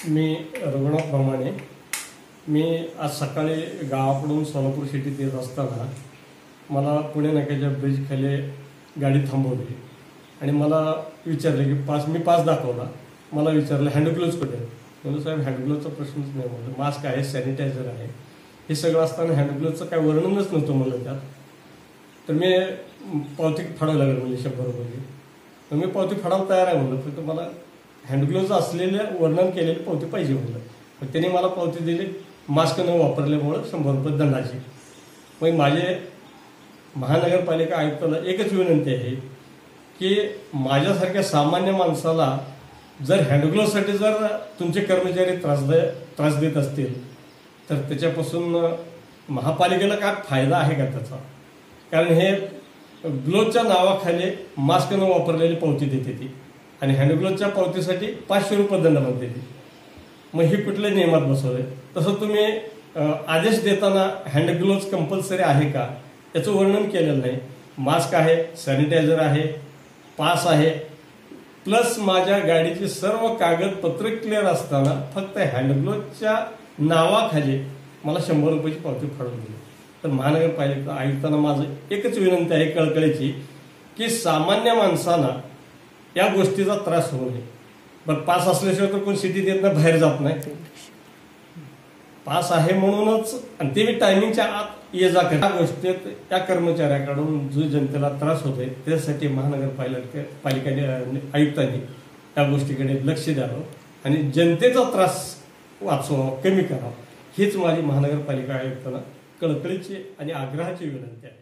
मी रघुनाथ प्रमाणे मी आज सकाळी गावाकडून सोलापूर सिटीत येत असताना मला पुणे नाक्याच्या ब्रिज खाली गाडी थांबवली आणि मला विचारले की मी पास दाखवला. मला विचारलं हँडग्लोव्ज कुठे. म्हणून साहेब हँडग्लोव्जचा प्रश्नच नाही. म्हणलं मास्क आहे, सॅनिटायझर आहे, हे सगळं असताना हँडग्लोव्जचं काय वर्णनच नव्हतं म्हणलं त्यात. तर मी पावती फाडावं लागेल म्हणजे 100 रुपये. तर मी पावती फाडायला तयार आहे म्हणलं, फक्त मला हँडग्लोव्ज असलेल्या वर्णन केलेली पावती पाहिजे म्हणलं. मग त्यांनी मला पावती दिली मास्क न वापरल्यामुळं 100 रुपये दंडाची. मग माझे महानगरपालिका आयुक्ताला एकच विनंती आहे की माझ्यासारख्या सामान्य माणसाला जर हँडग्लोव्जसाठी जर तुमचे कर्मचारी त्रास देत असतील तर त्याच्यापासून महापालिकेला काय फायदा आहे का त्याचा. कारण हे ग्लोव्जच्या नावाखाली मास्क न वापरलेली पावती देते ती आणि हँडग्लोव्जच्या पावतीसाठी 500 रुपये दंड म्हणते ती. मग हे कुठल्या नियमात बसवलंय. तसं तुम्ही आदेश देताना हँडग्लोव्ज कंपल्सरी आहे का याचं वर्णन केलेलं नाही. मास्क आहे, सॅनिटायझर आहे, पास आहे, प्लस माझ्या गाडीची सर्व कागदपत्र क्लिअर असताना फक्त हँडग्लोव्जच्या नावाखाली मला 100 रुपयाची पावती फाडून दिली. तर महानगरपालिका आयुक्तांना माझं एकच विनंती आहे कळकळीची की सामान्य माणसांना या गोष्टीचा त्रास होऊ नये. बरं पास असल्याशिवाय तर कोण सिटीत येत नाही, बाहेर जात नाही. पास आहे म्हणूनच आणि ते मी टायमिंगच्या आत ये जा कर. या गोष्टीत त्या कर्मचाऱ्याकडून जो जनतेला त्रास होतोय त्यासाठी महानगरपालिकेने आयुक्तांनी त्या गोष्टीकडे लक्ष द्यावं आणि जनतेचा त्रास वाचवावा, कमी करावा. हीच माझी महानगरपालिका आयुक्तांना कळकळीची आणि आग्रहाची विनंती आहे.